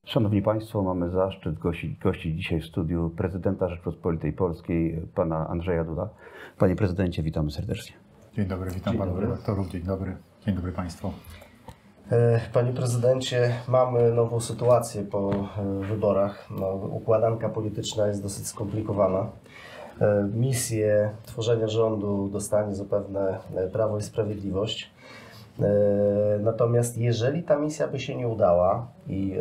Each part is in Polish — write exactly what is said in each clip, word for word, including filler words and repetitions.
Szanowni Państwo, mamy zaszczyt gościć, gościć dzisiaj w studiu prezydenta Rzeczypospolitej Polskiej, pana Andrzeja Duda. Panie prezydencie, witamy serdecznie. Dzień dobry, witam panów redaktorów, dzień dobry, dzień dobry Państwu. Panie prezydencie, mamy nową sytuację po wyborach. No, układanka polityczna jest dosyć skomplikowana. Misję tworzenia rządu dostanie zapewne Prawo i Sprawiedliwość. Natomiast jeżeli ta misja by się nie udała i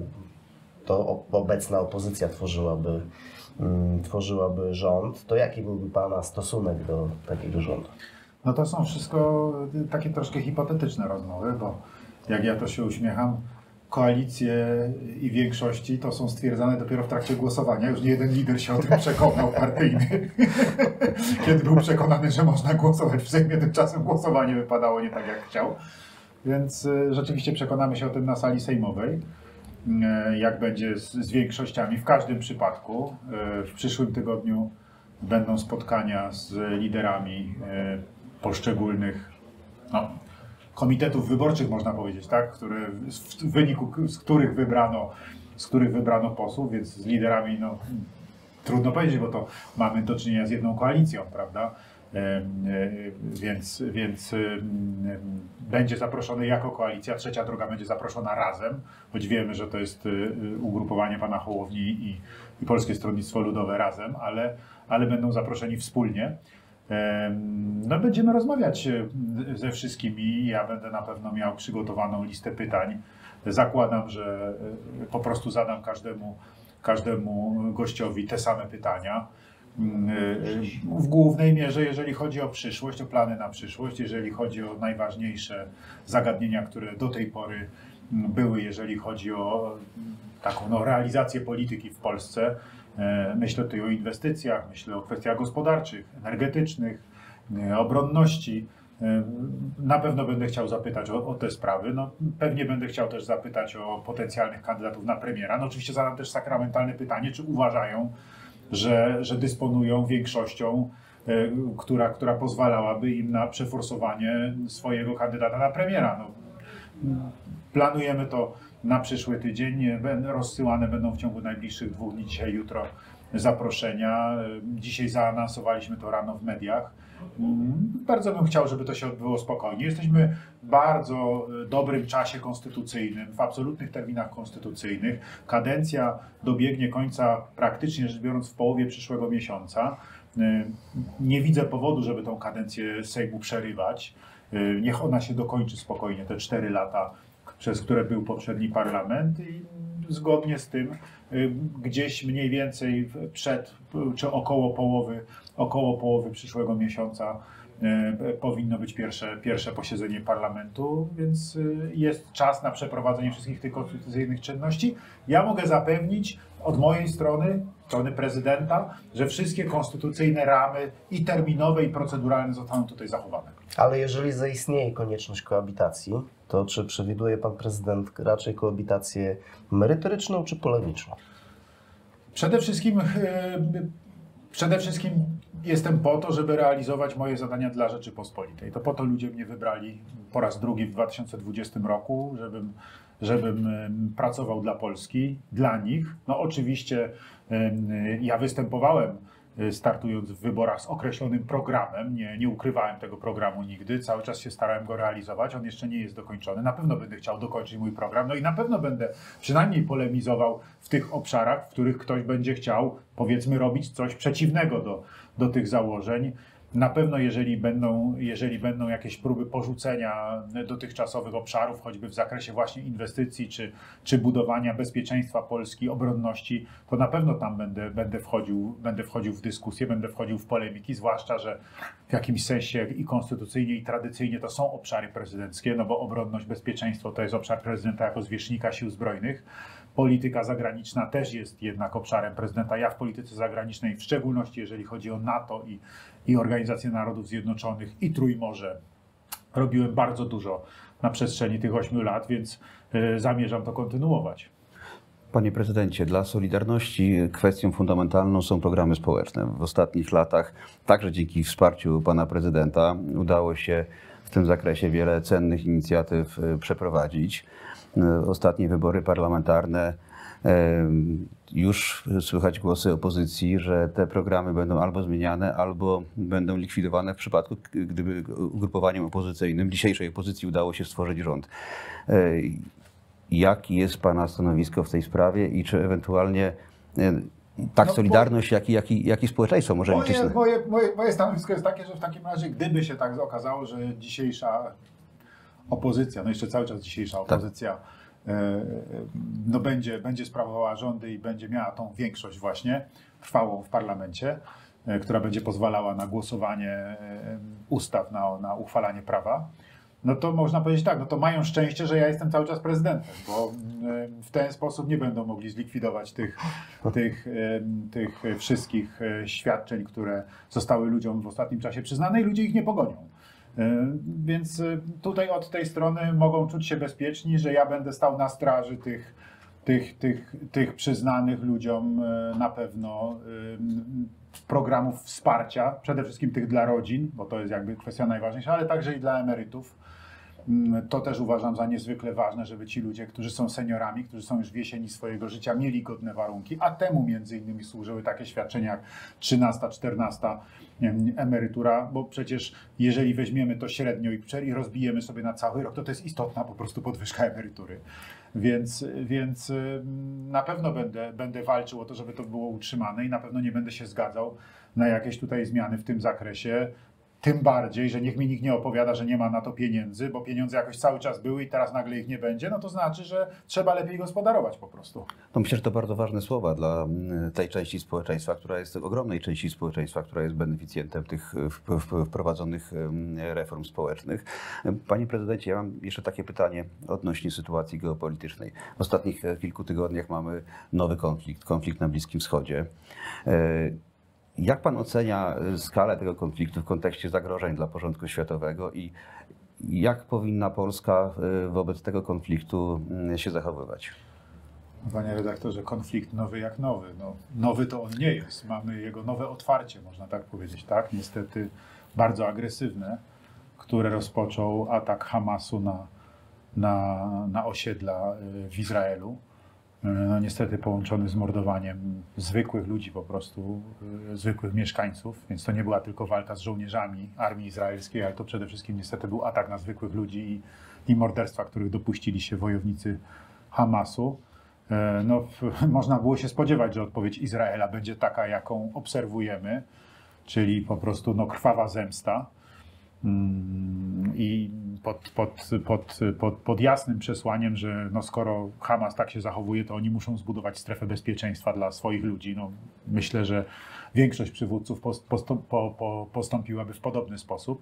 to obecna opozycja tworzyłaby, tworzyłaby rząd, to jaki byłby Pana stosunek do takiego rządu? No to są wszystko takie troszkę hipotetyczne rozmowy, bo jak ja to się uśmiecham, koalicje i większości to są stwierdzane dopiero w trakcie głosowania. Już nie jeden lider się o tym przekonał partyjny. Kiedy był przekonany, że można głosować w Sejmie, tymczasem głosowanie wypadało nie tak jak chciał. Więc rzeczywiście przekonamy się o tym na sali sejmowej, jak będzie z, z większościami w każdym przypadku. W przyszłym tygodniu będą spotkania z liderami poszczególnych no, komitetów wyborczych, można powiedzieć, tak, które, w wyniku z których wybrano, z których wybrano posłów, więc z liderami no, trudno powiedzieć, bo to mamy do czynienia z jedną koalicją, prawda? Więc, więc będzie zaproszony jako koalicja, Trzecia Droga będzie zaproszona razem, choć wiemy, że to jest ugrupowanie pana Hołowni i, i Polskie Stronnictwo Ludowe razem, ale, ale będą zaproszeni wspólnie. No, będziemy rozmawiać ze wszystkimi. Ja będę na pewno miał przygotowaną listę pytań. Zakładam, że po prostu zadam każdemu, każdemu gościowi te same pytania. W głównej mierze, jeżeli chodzi o przyszłość, o plany na przyszłość, jeżeli chodzi o najważniejsze zagadnienia, które do tej pory były, jeżeli chodzi o taką no, realizację polityki w Polsce. Myślę tutaj o inwestycjach, myślę o kwestiach gospodarczych, energetycznych, obronności. Na pewno będę chciał zapytać o, o te sprawy. No, pewnie będę chciał też zapytać o potencjalnych kandydatów na premiera. No, oczywiście zadam też sakramentalne pytanie, czy uważają, że, że dysponują większością, która, która pozwalałaby im na przeforsowanie swojego kandydata na premiera. No, planujemy to na przyszły tydzień. Rozsyłane będą w ciągu najbliższych dwóch dni, dzisiaj, jutro, zaproszenia. Dzisiaj zaanonsowaliśmy to rano w mediach. Bardzo bym chciał, żeby to się odbyło spokojnie. Jesteśmy w bardzo dobrym czasie konstytucyjnym, w absolutnych terminach konstytucyjnych. Kadencja dobiegnie końca praktycznie rzecz biorąc w połowie przyszłego miesiąca. Nie widzę powodu, żeby tą kadencję Sejmu przerywać. Niech ona się dokończy spokojnie, te cztery lata, przez które był poprzedni parlament i zgodnie z tym gdzieś mniej więcej przed czy około połowy, około połowy przyszłego miesiąca powinno być pierwsze, pierwsze posiedzenie parlamentu, więc jest czas na przeprowadzenie wszystkich tych konstytucyjnych czynności. Ja mogę zapewnić od mojej strony, strony prezydenta, że wszystkie konstytucyjne ramy i terminowe, i proceduralne zostaną tutaj zachowane. Ale jeżeli zaistnieje konieczność koabitacji, to czy przewiduje pan prezydent raczej koabitację merytoryczną czy polemiczną? Przede wszystkim, przede wszystkim jestem po to, żeby realizować moje zadania dla Rzeczypospolitej. To po to ludzie mnie wybrali po raz drugi w dwa tysiące dwudziestym roku, żebym, żebym pracował dla Polski, dla nich. No oczywiście ja występowałem, startując w wyborach z określonym programem. Nie, nie ukrywałem tego programu nigdy, cały czas się starałem go realizować, on jeszcze nie jest dokończony. Na pewno będę chciał dokończyć mój program, no i na pewno będę przynajmniej polemizował w tych obszarach, w których ktoś będzie chciał, powiedzmy, robić coś przeciwnego do, do tych założeń. Na pewno jeżeli będą, jeżeli będą jakieś próby porzucenia dotychczasowych obszarów, choćby w zakresie właśnie inwestycji czy, czy budowania bezpieczeństwa Polski, obronności, to na pewno tam będę, będę, wchodził, będę wchodził w dyskusję, będę wchodził w polemiki, zwłaszcza, że w jakimś sensie i konstytucyjnie, i tradycyjnie to są obszary prezydenckie, no bo obronność, bezpieczeństwo to jest obszar prezydenta jako zwierzchnika sił zbrojnych. Polityka zagraniczna też jest jednak obszarem prezydenta. Ja w polityce zagranicznej, w szczególności jeżeli chodzi o NATO i, i Organizację Narodów Zjednoczonych i Trójmorze, robiłem bardzo dużo na przestrzeni tych ośmiu lat, więc y, zamierzam to kontynuować. Panie prezydencie, dla Solidarności kwestią fundamentalną są programy społeczne. W ostatnich latach, także dzięki wsparciu pana prezydenta, udało się w tym zakresie wiele cennych inicjatyw przeprowadzić. Ostatnie wybory parlamentarne Już słychać głosy opozycji, że te programy będą albo zmieniane, albo będą likwidowane w przypadku, gdyby ugrupowaniem opozycyjnym dzisiejszej opozycji udało się stworzyć rząd. Jakie jest Pana stanowisko w tej sprawie i czy ewentualnie tak No, Solidarność, jak i, jak, i, jak i społeczeństwo może liczyć Moje, na... moje, moje, moje stanowisko jest takie, że w takim razie, gdyby się tak okazało, że dzisiejsza opozycja, no jeszcze cały czas dzisiejsza opozycja, tak. no będzie, będzie sprawowała rządy i będzie miała tą większość właśnie trwałą w parlamencie, która będzie pozwalała na głosowanie ustaw, na, na uchwalanie prawa, no to można powiedzieć tak, no to mają szczęście, że ja jestem cały czas prezydentem, bo w ten sposób nie będą mogli zlikwidować tych, tych, tych wszystkich świadczeń, które zostały ludziom w ostatnim czasie przyznane i ludzie ich nie pogonią. Więc tutaj od tej strony mogą czuć się bezpieczni, że ja będę stał na straży tych, tych, tych, tych przyznanych ludziom na pewno programów wsparcia, przede wszystkim tych dla rodzin, bo to jest jakby kwestia najważniejsza, ale także i dla emerytów. To też uważam za niezwykle ważne, żeby ci ludzie, którzy są seniorami, którzy są już w jesieni swojego życia, mieli godne warunki, a temu między innymi służyły takie świadczenia jak trzynasta, czternasta emerytura, bo przecież jeżeli weźmiemy to średnio i rozbijemy sobie na cały rok, to to jest istotna po prostu podwyżka emerytury. Więc, więc na pewno będę, będę walczył o to, żeby to było utrzymane i na pewno nie będę się zgadzał na jakieś tutaj zmiany w tym zakresie. Tym bardziej, że niech mi nikt nie opowiada, że nie ma na to pieniędzy, bo pieniądze jakoś cały czas były i teraz nagle ich nie będzie, no to znaczy, że trzeba lepiej gospodarować po prostu. No myślę, że to bardzo ważne słowa dla tej części społeczeństwa, która jest, ogromnej części społeczeństwa, która jest beneficjentem tych wprowadzonych reform społecznych. Panie prezydencie, ja mam jeszcze takie pytanie odnośnie sytuacji geopolitycznej. W ostatnich kilku tygodniach mamy nowy konflikt, konflikt na Bliskim Wschodzie. Jak pan ocenia skalę tego konfliktu w kontekście zagrożeń dla porządku światowego i jak powinna Polska wobec tego konfliktu się zachowywać? Panie redaktorze, konflikt nowy jak nowy. No, nowy to on nie jest. Mamy jego nowe otwarcie, można tak powiedzieć, tak? Niestety bardzo agresywne, które rozpoczął atak Hamasu na, na, na osiedla w Izraelu. No, niestety połączony z mordowaniem zwykłych ludzi po prostu, zwykłych mieszkańców, więc to nie była tylko walka z żołnierzami armii izraelskiej, ale to przede wszystkim niestety był atak na zwykłych ludzi i, i morderstwa, których dopuścili się wojownicy Hamasu. No, można było się spodziewać, że odpowiedź Izraela będzie taka, jaką obserwujemy, czyli po prostu no, krwawa zemsta. I pod, pod, pod, pod, pod jasnym przesłaniem, że no skoro Hamas tak się zachowuje, to oni muszą zbudować strefę bezpieczeństwa dla swoich ludzi. No, myślę, że większość przywódców postąp, po, po, postąpiłaby w podobny sposób.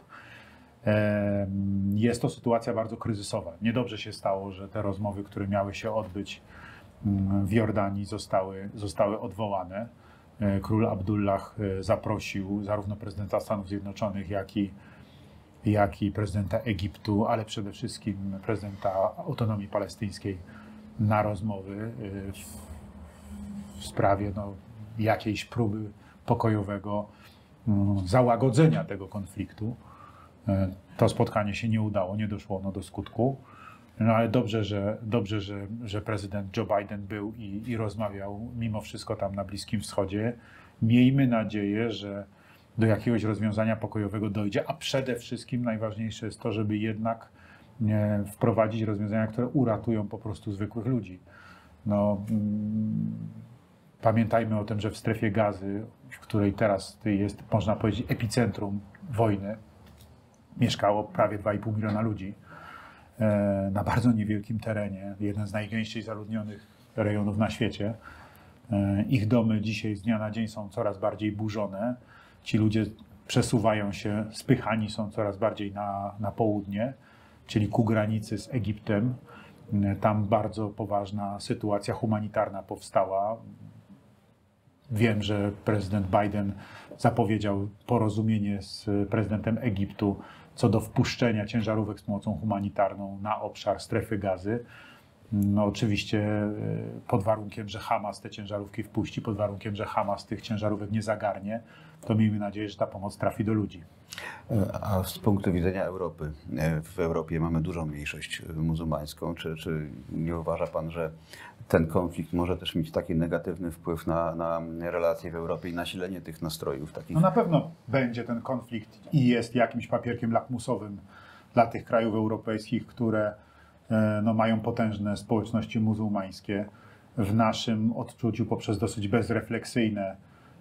Jest to sytuacja bardzo kryzysowa. Niedobrze się stało, że te rozmowy, które miały się odbyć w Jordanii, zostały, zostały odwołane. Król Abdullah zaprosił zarówno prezydenta Stanów Zjednoczonych, jak i jak i prezydenta Egiptu, ale przede wszystkim prezydenta autonomii palestyńskiej na rozmowy w, w sprawie no, jakiejś próby pokojowego um, załagodzenia tego konfliktu. To spotkanie się nie udało, nie doszło ono do skutku. No ale dobrze, że, dobrze, że, że prezydent Joe Biden był i, i rozmawiał mimo wszystko tam na Bliskim Wschodzie. Miejmy nadzieję, że do jakiegoś rozwiązania pokojowego dojdzie, a przede wszystkim najważniejsze jest to, żeby jednak nie, wprowadzić rozwiązania, które uratują po prostu zwykłych ludzi. No, mm, pamiętajmy o tym, że w strefie Gazy, w której teraz jest, można powiedzieć, epicentrum wojny, mieszkało prawie dwa i pół miliona ludzi e, na bardzo niewielkim terenie, jeden z najgęściej zaludnionych rejonów na świecie. E, ich domy dzisiaj z dnia na dzień są coraz bardziej burzone. Ci ludzie przesuwają się, spychani są coraz bardziej na, na południe, czyli ku granicy z Egiptem. Tam bardzo poważna sytuacja humanitarna powstała. Wiem, że prezydent Biden zapowiedział porozumienie z prezydentem Egiptu co do wpuszczenia ciężarówek z pomocą humanitarną na obszar strefy Gazy. No oczywiście pod warunkiem, że Hamas te ciężarówki wpuści, pod warunkiem, że Hamas tych ciężarówek nie zagarnie, to miejmy nadzieję, że ta pomoc trafi do ludzi. A z punktu widzenia Europy, w Europie mamy dużą mniejszość muzułmańską. Czy, czy nie uważa pan, że ten konflikt może też mieć taki negatywny wpływ na, na relacje w Europie i nasilenie tych nastrojów takich? No na pewno będzie ten konflikt i jest jakimś papierkiem lakmusowym dla tych krajów europejskich, które no, mają potężne społeczności muzułmańskie. W naszym odczuciu poprzez dosyć bezrefleksyjne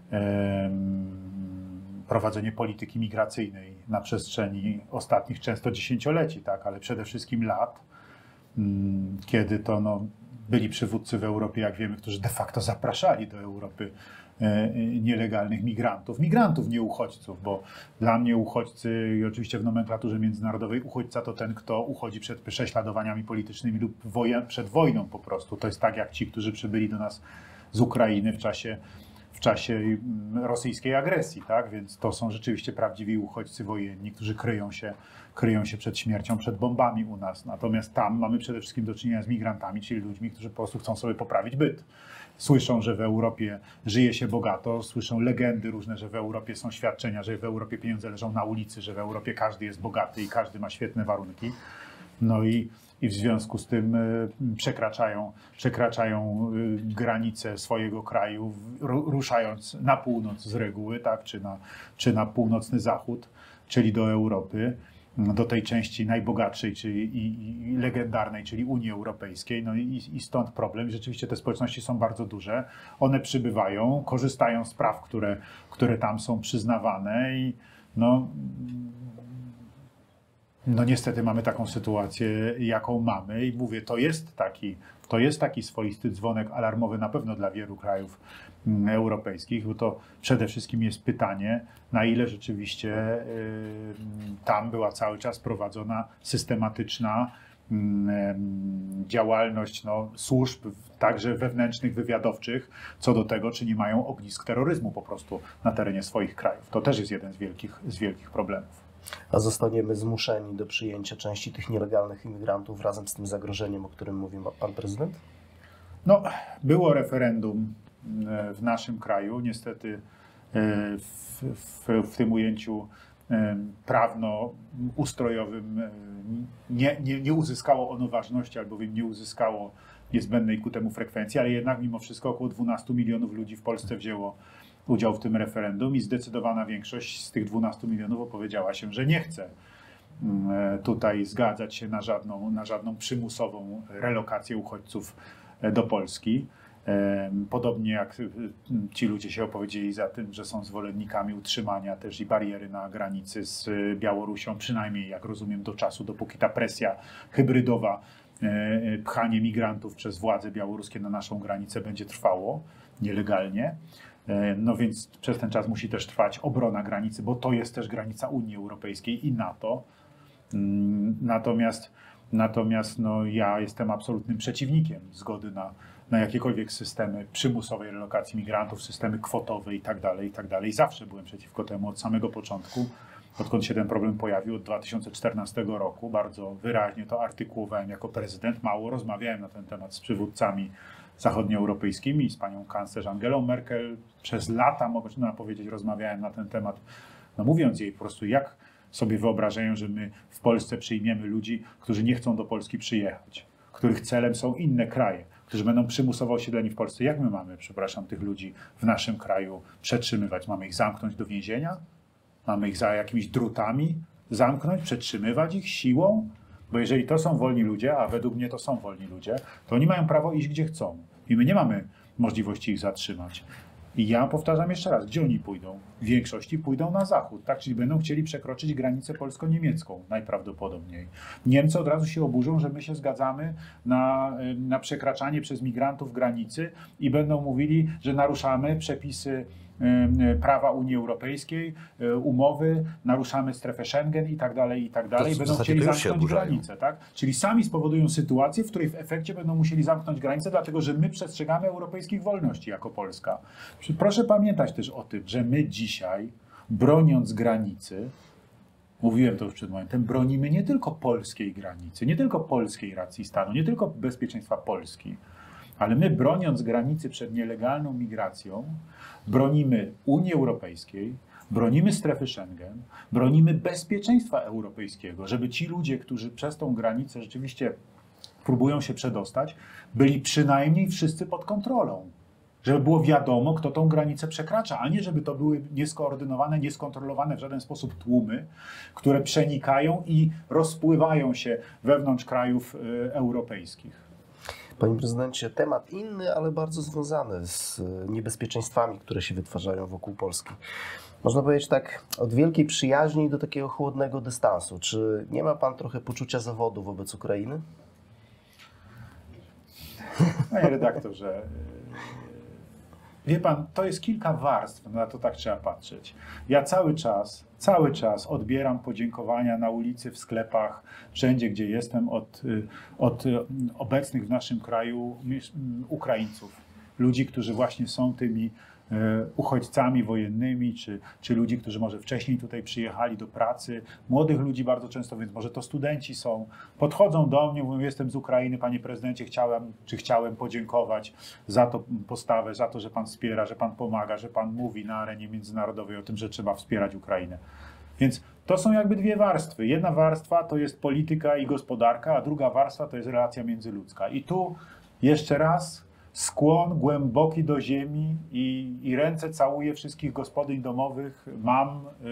prowadzenie polityki migracyjnej na przestrzeni ostatnich często dziesięcioleci, tak, ale przede wszystkim lat, kiedy to no, byli przywódcy w Europie, jak wiemy, którzy de facto zapraszali do Europy nielegalnych migrantów. Migrantów, nie uchodźców, bo dla mnie uchodźcy i oczywiście w nomenklaturze międzynarodowej uchodźca to ten, kto uchodzi przed prześladowaniami politycznymi lub wojen, przed wojną po prostu. To jest tak jak ci, którzy przybyli do nas z Ukrainy w czasie w czasie rosyjskiej agresji, tak? Więc to są rzeczywiście prawdziwi uchodźcy wojenni, którzy kryją się, kryją się przed śmiercią, przed bombami u nas. Natomiast tam mamy przede wszystkim do czynienia z migrantami, czyli ludźmi, którzy po prostu chcą sobie poprawić byt. Słyszą, że w Europie żyje się bogato, słyszą legendy różne, że w Europie są świadczenia, że w Europie pieniądze leżą na ulicy, że w Europie każdy jest bogaty i każdy ma świetne warunki. No i I w związku z tym przekraczają, przekraczają granice swojego kraju, ruszając na północ z reguły, tak, czy, na, czy na północny zachód, czyli do Europy, do tej części najbogatszej czyli i, i legendarnej, czyli Unii Europejskiej. No i, i stąd problem. Rzeczywiście te społeczności są bardzo duże. One przybywają, korzystają z praw, które, które tam są przyznawane i no, No niestety mamy taką sytuację, jaką mamy i mówię, to jest taki, to jest taki swoisty dzwonek alarmowy na pewno dla wielu krajów europejskich, bo to przede wszystkim jest pytanie, na ile rzeczywiście y, tam była cały czas prowadzona systematyczna y, działalność no, służb, także wewnętrznych, wywiadowczych, co do tego, czy nie mają ognisk terroryzmu po prostu na terenie swoich krajów. To też jest jeden z wielkich, z wielkich problemów. A zostaniemy zmuszeni do przyjęcia części tych nielegalnych imigrantów razem z tym zagrożeniem, o którym mówił pan prezydent? No, było referendum w naszym kraju. Niestety w, w, w tym ujęciu prawno-ustrojowym nie, nie, nie uzyskało ono ważności, albowiem nie uzyskało niezbędnej ku temu frekwencji, ale jednak mimo wszystko około dwunastu milionów ludzi w Polsce wzięło udział w tym referendum i zdecydowana większość z tych dwunastu milionów opowiedziała się, że nie chce tutaj zgadzać się na żadną, na żadną przymusową relokację uchodźców do Polski. Podobnie jak ci ludzie się opowiedzieli za tym, że są zwolennikami utrzymania też i bariery na granicy z Białorusią, przynajmniej jak rozumiem do czasu, dopóki ta presja hybrydowa, pchanie migrantów przez władze białoruskie na naszą granicę będzie trwało nielegalnie. No więc przez ten czas musi też trwać obrona granicy, bo to jest też granica Unii Europejskiej i NATO. Natomiast, natomiast no, ja jestem absolutnym przeciwnikiem zgody na, na jakiekolwiek systemy przymusowej relokacji migrantów, systemy kwotowe i tak dalej, i tak dalej. Zawsze byłem przeciwko temu od samego początku, odkąd się ten problem pojawił od dwa tysiące czternastego roku. Bardzo wyraźnie to artykułowałem jako prezydent. Mało rozmawiałem na ten temat z przywódcami zachodnioeuropejskimi, z panią kanclerz Angelą Merkel. Przez lata, można powiedzieć, rozmawiałem na ten temat, no mówiąc jej po prostu, jak sobie wyobrażają, że my w Polsce przyjmiemy ludzi, którzy nie chcą do Polski przyjechać, których celem są inne kraje, którzy będą przymusowo osiedleni w Polsce. Jak my mamy, przepraszam, tych ludzi w naszym kraju przetrzymywać? Mamy ich zamknąć do więzienia? Mamy ich za jakimiś drutami zamknąć, przetrzymywać ich siłą? Bo jeżeli to są wolni ludzie, a według mnie to są wolni ludzie, to oni mają prawo iść gdzie chcą. I my nie mamy możliwości ich zatrzymać. I ja powtarzam jeszcze raz, gdzie oni pójdą? W większości pójdą na zachód, tak? Czyli będą chcieli przekroczyć granicę polsko-niemiecką najprawdopodobniej. Niemcy od razu się oburzą, że my się zgadzamy na, na przekraczanie przez migrantów granicy i będą mówili, że naruszamy przepisy prawa Unii Europejskiej, umowy, naruszamy strefę Schengen i tak dalej, i tak dalej. Będą chcieli zamknąć granicę, tak? Czyli sami spowodują sytuację, w której w efekcie będą musieli zamknąć granicę, dlatego że my przestrzegamy europejskich wolności jako Polska. Proszę pamiętać też o tym, że my dzisiaj, broniąc granicy, mówiłem to już przed momentem, bronimy nie tylko polskiej granicy, nie tylko polskiej racji stanu, nie tylko bezpieczeństwa Polski, ale my, broniąc granicy przed nielegalną migracją, bronimy Unii Europejskiej, bronimy strefy Schengen, bronimy bezpieczeństwa europejskiego, żeby ci ludzie, którzy przez tą granicę rzeczywiście próbują się przedostać, byli przynajmniej wszyscy pod kontrolą. Żeby było wiadomo, kto tą granicę przekracza, a nie żeby to były nieskoordynowane, nieskontrolowane w żaden sposób tłumy, które przenikają i rozpływają się wewnątrz krajów y, europejskich. Panie prezydencie, temat inny, ale bardzo związany z niebezpieczeństwami, które się wytwarzają wokół Polski. Można powiedzieć tak, od wielkiej przyjaźni do takiego chłodnego dystansu. Czy nie ma pan trochę poczucia zawodu wobec Ukrainy? Panie redaktorze, wie pan, to jest kilka warstw, na to tak trzeba patrzeć. Ja cały czas, cały czas odbieram podziękowania na ulicy, w sklepach, wszędzie, gdzie jestem, od, od obecnych w naszym kraju Ukraińców. Ludzi, którzy właśnie są tymi uchodźcami wojennymi, czy, czy ludzi, którzy może wcześniej tutaj przyjechali do pracy, młodych ludzi bardzo często, więc może to studenci są, podchodzą do mnie, mówią, jestem z Ukrainy, panie prezydencie, chciałem, czy chciałem podziękować za tą postawę, za to, że pan wspiera, że pan pomaga, że pan mówi na arenie międzynarodowej o tym, że trzeba wspierać Ukrainę. Więc to są jakby dwie warstwy. Jedna warstwa to jest polityka i gospodarka, a druga warstwa to jest relacja międzyludzka. I tu jeszcze raz skłon głęboki do ziemi i, i ręce całuję wszystkich gospodyń domowych, mam y,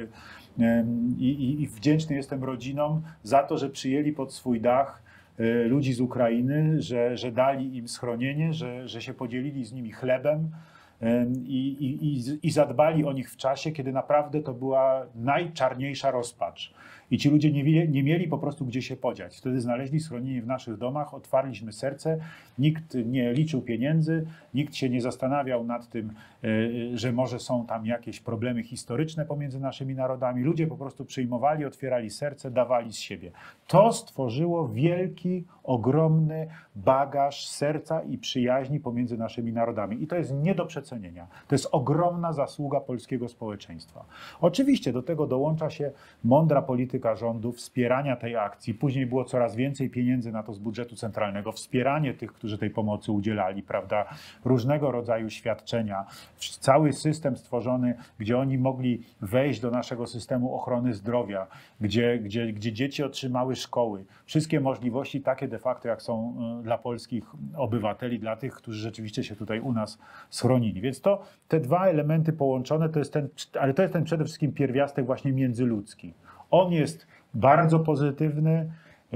y, y, i, i wdzięczny jestem rodzinom za to, że przyjęli pod swój dach y, ludzi z Ukrainy, że, że dali im schronienie, że, że się podzielili z nimi chlebem y, i, i, i zadbali o nich w czasie, kiedy naprawdę to była najczarniejsza rozpacz. I ci ludzie nie, nie mieli po prostu gdzie się podziać. Wtedy znaleźli schronienie w naszych domach, otwarliśmy serce, nikt nie liczył pieniędzy, nikt się nie zastanawiał nad tym, że może są tam jakieś problemy historyczne pomiędzy naszymi narodami. Ludzie po prostu przyjmowali, otwierali serce, dawali z siebie. To stworzyło wielki, ogromny bagaż serca i przyjaźni pomiędzy naszymi narodami. I to jest nie do przecenienia. To jest ogromna zasługa polskiego społeczeństwa. Oczywiście do tego dołącza się mądra polityka rządu, wspierania tej akcji. Później było coraz więcej pieniędzy na to z budżetu centralnego, wspieranie tych, którzy tej pomocy udzielali, prawda, różnego rodzaju świadczenia, cały system stworzony, gdzie oni mogli wejść do naszego systemu ochrony zdrowia, gdzie, gdzie, gdzie dzieci otrzymały szkoły. Wszystkie możliwości takie de facto, jak są dla polskich obywateli, dla tych, którzy rzeczywiście się tutaj u nas schronili. Więc to te dwa elementy połączone, to jest ten, ale to jest ten przede wszystkim pierwiastek właśnie międzyludzki. On jest bardzo pozytywny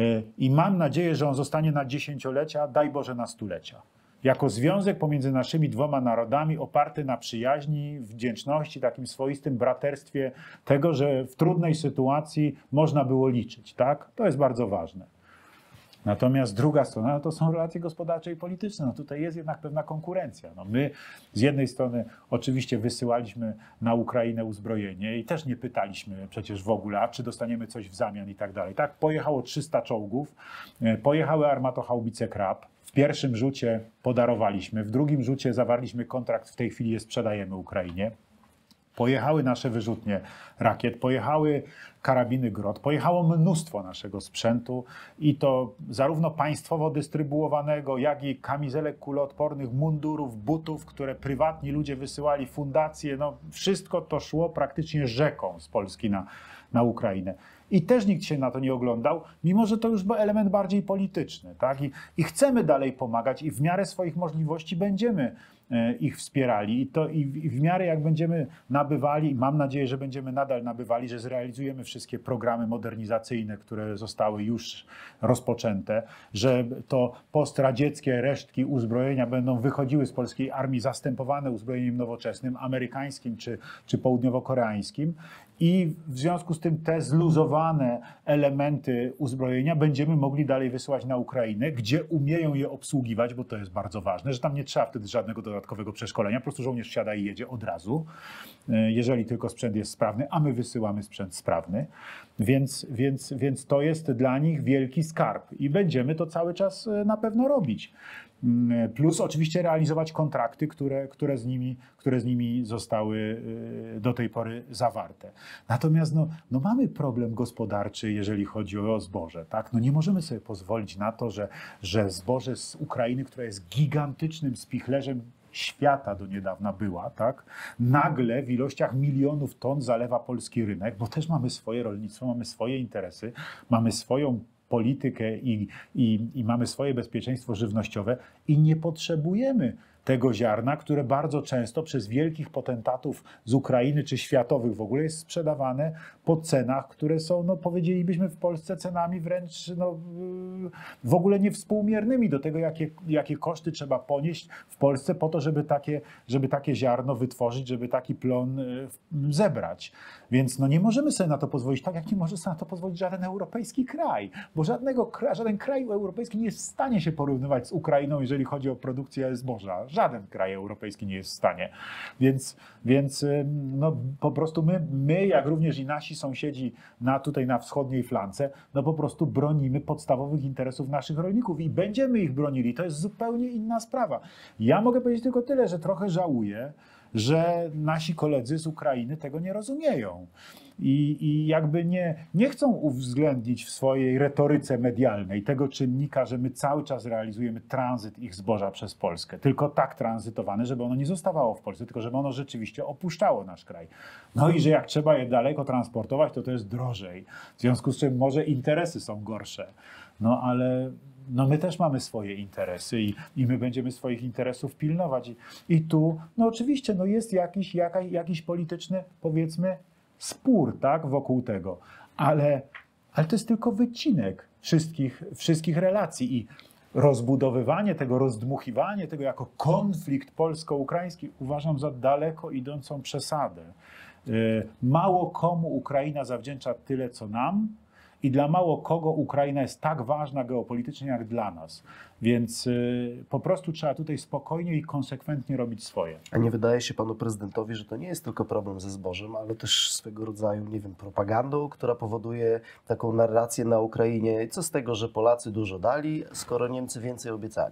i mam nadzieję, że on zostanie na dziesięciolecia, daj Boże na stulecia. Jako związek pomiędzy naszymi dwoma narodami oparty na przyjaźni, wdzięczności, takim swoistym braterstwie tego, że w trudnej sytuacji można było liczyć. Tak? To jest bardzo ważne. Natomiast druga strona no to są relacje gospodarcze i polityczne. No tutaj jest jednak pewna konkurencja. No my z jednej strony oczywiście wysyłaliśmy na Ukrainę uzbrojenie i też nie pytaliśmy przecież w ogóle, a czy dostaniemy coś w zamian i tak dalej. Tak, pojechało trzysta czołgów, pojechały armatochaubice Krab. W pierwszym rzucie podarowaliśmy, w drugim rzucie zawarliśmy kontrakt, w tej chwili je sprzedajemy Ukrainie. Pojechały nasze wyrzutnie rakiet, pojechały karabiny Grot, pojechało mnóstwo naszego sprzętu i to zarówno państwowo dystrybuowanego, jak i kamizelek kuloodpornych, mundurów, butów, które prywatni ludzie wysyłali, fundacje, no wszystko to szło praktycznie rzeką z Polski na, na Ukrainę. I też nikt się na to nie oglądał, mimo że to już był element bardziej polityczny. Tak? I, i chcemy dalej pomagać i w miarę swoich możliwości będziemy ich wspierali. I, to, i, w, i w miarę jak będziemy nabywali, mam nadzieję, że będziemy nadal nabywali, że zrealizujemy wszystkie programy modernizacyjne, które zostały już rozpoczęte, że to postradzieckie resztki uzbrojenia będą wychodziły z polskiej armii zastępowane uzbrojeniem nowoczesnym, amerykańskim czy, czy południowo-koreańskim. I w związku z tym te zluzowane elementy uzbrojenia będziemy mogli dalej wysyłać na Ukrainę, gdzie umieją je obsługiwać, bo to jest bardzo ważne, że tam nie trzeba wtedy żadnego dodatkowego przeszkolenia, po prostu żołnierz wsiada i jedzie od razu, jeżeli tylko sprzęt jest sprawny, a my wysyłamy sprzęt sprawny. Więc, więc, więc to jest dla nich wielki skarb i będziemy to cały czas na pewno robić. Plus oczywiście realizować kontrakty, które, które, z nimi, które z nimi zostały do tej pory zawarte. Natomiast no, no mamy problem gospodarczy, jeżeli chodzi o zboże. Tak? No nie możemy sobie pozwolić na to, że, że zboże z Ukrainy, która jest gigantycznym spichlerzem świata do niedawna była, tak? Nagle w ilościach milionów ton zalewa polski rynek, bo też mamy swoje rolnictwo, mamy swoje interesy, mamy swoją politykę i, i, i mamy swoje bezpieczeństwo żywnościowe i nie potrzebujemy tego ziarna, które bardzo często przez wielkich potentatów z Ukrainy czy światowych w ogóle jest sprzedawane po cenach, które są, no powiedzielibyśmy w Polsce cenami wręcz no, w ogóle niewspółmiernymi do tego, jakie, jakie koszty trzeba ponieść w Polsce po to, żeby takie, żeby takie ziarno wytworzyć, żeby taki plon zebrać. Więc no nie możemy sobie na to pozwolić, tak jak nie może sobie na to pozwolić żaden europejski kraj, bo żadnego, żaden kraj europejski nie jest w stanie się porównywać z Ukrainą, jeżeli chodzi o produkcję zboża. Żaden kraj europejski nie jest w stanie. Więc, więc no, po prostu my, my, jak również i nasi sąsiedzi na, tutaj na wschodniej flance, no po prostu bronimy podstawowych interesów naszych rolników i będziemy ich bronili. To jest zupełnie inna sprawa. Ja mogę powiedzieć tylko tyle, że trochę żałuję, że nasi koledzy z Ukrainy tego nie rozumieją. I, i jakby nie, nie chcą uwzględnić w swojej retoryce medialnej tego czynnika, że my cały czas realizujemy tranzyt ich zboża przez Polskę. Tylko tak tranzytowane, żeby ono nie zostawało w Polsce, tylko żeby ono rzeczywiście opuszczało nasz kraj. No i że jak trzeba je daleko transportować, to to jest drożej. W związku z czym może interesy są gorsze. No ale no my też mamy swoje interesy i, i my będziemy swoich interesów pilnować. I, i tu, no oczywiście, no jest jakiś, jaka, jakiś polityczny, powiedzmy, spór, tak, wokół tego, ale, ale to jest tylko wycinek wszystkich, wszystkich relacji i rozbudowywanie tego, rozdmuchiwanie tego jako konflikt polsko-ukraiński uważam za daleko idącą przesadę. Mało komu Ukraina zawdzięcza tyle, co nam, i dla mało kogo Ukraina jest tak ważna geopolitycznie jak dla nas. Więc y, po prostu trzeba tutaj spokojnie i konsekwentnie robić swoje. A nie wydaje się panu prezydentowi, że to nie jest tylko problem ze zbożem, ale też swego rodzaju, nie wiem, propagandą, która powoduje taką narrację na Ukrainie. Co z tego, że Polacy dużo dali, skoro Niemcy więcej obiecali?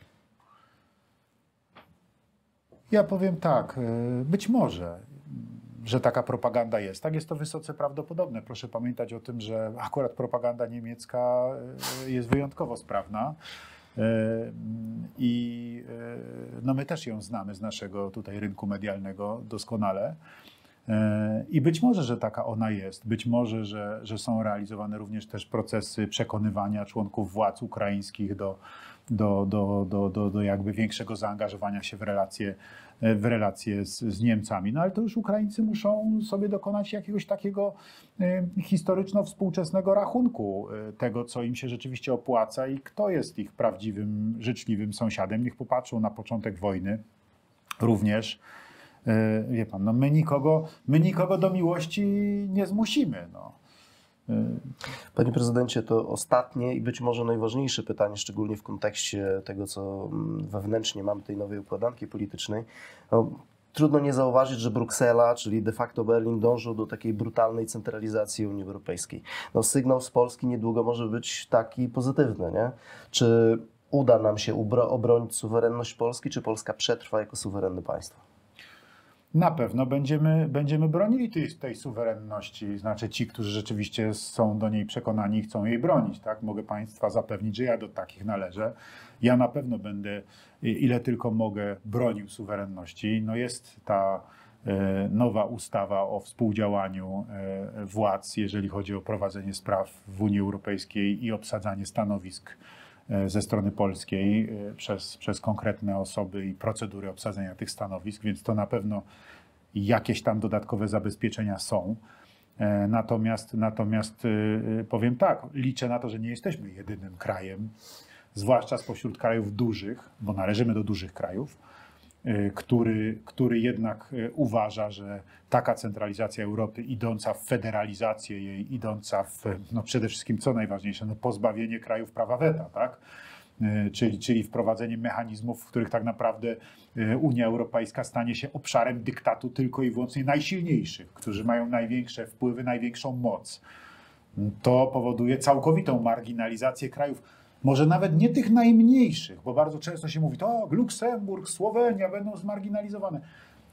Ja powiem tak, y, być może, że taka propaganda jest. Tak, jest to wysoce prawdopodobne. Proszę pamiętać o tym, że akurat propaganda niemiecka jest wyjątkowo sprawna i no my też ją znamy z naszego tutaj rynku medialnego doskonale. I być może, że taka ona jest. Być może, że, że są realizowane również też procesy przekonywania członków władz ukraińskich do, do, do, do, do, do jakby większego zaangażowania się w relacje, w relacje z, z Niemcami. No ale to już Ukraińcy muszą sobie dokonać jakiegoś takiego historyczno-współczesnego rachunku tego, co im się rzeczywiście opłaca i kto jest ich prawdziwym, życzliwym sąsiadem. Niech popatrzą na początek wojny również. Wie pan, no my nikogo, my nikogo do miłości nie zmusimy. No. Panie prezydencie, to ostatnie i być może najważniejsze pytanie, szczególnie w kontekście tego, co wewnętrznie mamy tej nowej układanki politycznej. No, trudno nie zauważyć, że Bruksela, czyli de facto Berlin, dążył do takiej brutalnej centralizacji Unii Europejskiej. No, sygnał z Polski niedługo może być taki pozytywny, nie? Czy uda nam się obronić suwerenność Polski, czy Polska przetrwa jako suwerenne państwo? Na pewno będziemy, będziemy bronili tej, tej suwerenności, znaczy ci, którzy rzeczywiście są do niej przekonani i chcą jej bronić. Tak? Mogę Państwa zapewnić, że ja do takich należę. Ja na pewno będę, ile tylko mogę, bronił suwerenności. No jest ta e, nowa ustawa o współdziałaniu e, władz, jeżeli chodzi o prowadzenie spraw w Unii Europejskiej i obsadzanie stanowisk ze strony polskiej przez, przez konkretne osoby i procedury obsadzenia tych stanowisk, więc to na pewno jakieś tam dodatkowe zabezpieczenia są. Natomiast, natomiast powiem tak, liczę na to, że nie jesteśmy jedynym krajem, zwłaszcza spośród krajów dużych, bo należymy do dużych krajów, który, który jednak uważa, że taka centralizacja Europy idąca w federalizację jej, idąca w, no przede wszystkim co najważniejsze, no pozbawienie krajów prawa weta, tak? Czyli, czyli wprowadzenie mechanizmów, w których tak naprawdę Unia Europejska stanie się obszarem dyktatu tylko i wyłącznie najsilniejszych, którzy mają największe wpływy, największą moc. To powoduje całkowitą marginalizację krajów, może nawet nie tych najmniejszych, bo bardzo często się mówi, to Luksemburg, Słowenia będą zmarginalizowane.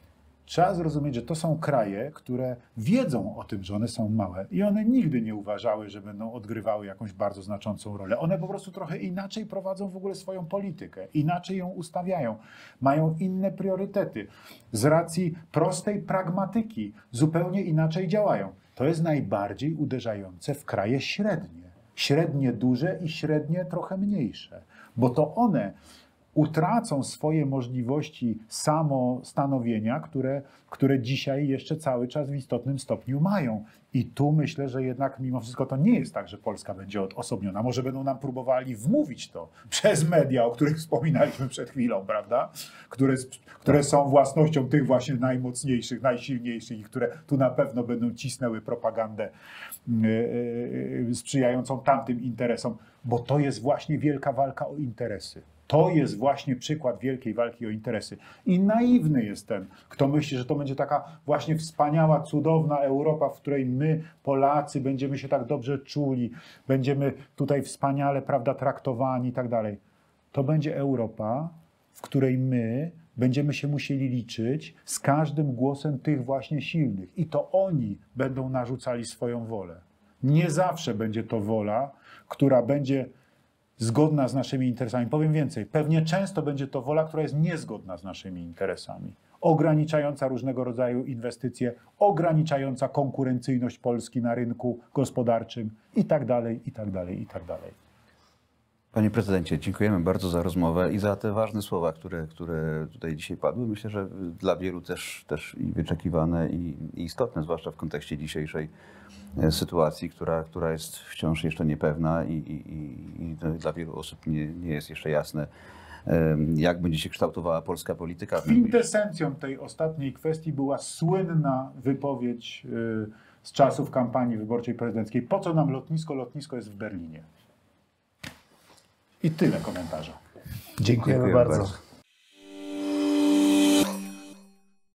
Trzeba zrozumieć, że to są kraje, które wiedzą o tym, że one są małe i one nigdy nie uważały, że będą odgrywały jakąś bardzo znaczącą rolę. One po prostu trochę inaczej prowadzą w ogóle swoją politykę, inaczej ją ustawiają, mają inne priorytety. Z racji prostej pragmatyki zupełnie inaczej działają. To jest najbardziej uderzające w kraje średnie. Średnie duże i średnie trochę mniejsze, bo to one utracą swoje możliwości samostanowienia, które, które dzisiaj jeszcze cały czas w istotnym stopniu mają. I tu myślę, że jednak mimo wszystko to nie jest tak, że Polska będzie odosobniona. Może będą nam próbowali wmówić to przez media, o których wspominaliśmy przed chwilą, prawda? Które, które są własnością tych właśnie najmocniejszych, najsilniejszych i które tu na pewno będą cisnęły propagandę yy, sprzyjającą tamtym interesom, bo to jest właśnie wielka walka o interesy. To jest właśnie przykład wielkiej walki o interesy. I naiwny jest ten, kto myśli, że to będzie taka właśnie wspaniała, cudowna Europa, w której my, Polacy, będziemy się tak dobrze czuli, będziemy tutaj wspaniale, prawda, traktowani i tak dalej. To będzie Europa, w której my będziemy się musieli liczyć z każdym głosem tych właśnie silnych. I to oni będą narzucali swoją wolę. Nie zawsze będzie to wola, która będzie zgodna z naszymi interesami. Powiem więcej, pewnie często będzie to wola, która jest niezgodna z naszymi interesami. Ograniczająca różnego rodzaju inwestycje, ograniczająca konkurencyjność Polski na rynku gospodarczym i tak dalej, i tak dalej, i tak dalej. Panie prezydencie, dziękujemy bardzo za rozmowę i za te ważne słowa, które, które tutaj dzisiaj padły. Myślę, że dla wielu też, też i wyczekiwane, i, i istotne, zwłaszcza w kontekście dzisiejszej sytuacji, która, która jest wciąż jeszcze niepewna i, i, i dla wielu osób nie, nie jest jeszcze jasne, jak będzie się kształtowała polska polityka. Kwintesencją tej ostatniej kwestii była słynna wypowiedź z czasów kampanii wyborczej prezydenckiej. Po co nam lotnisko? Lotnisko jest w Berlinie. I tyle komentarza. Dziękujemy, Dziękujemy bardzo. bardzo.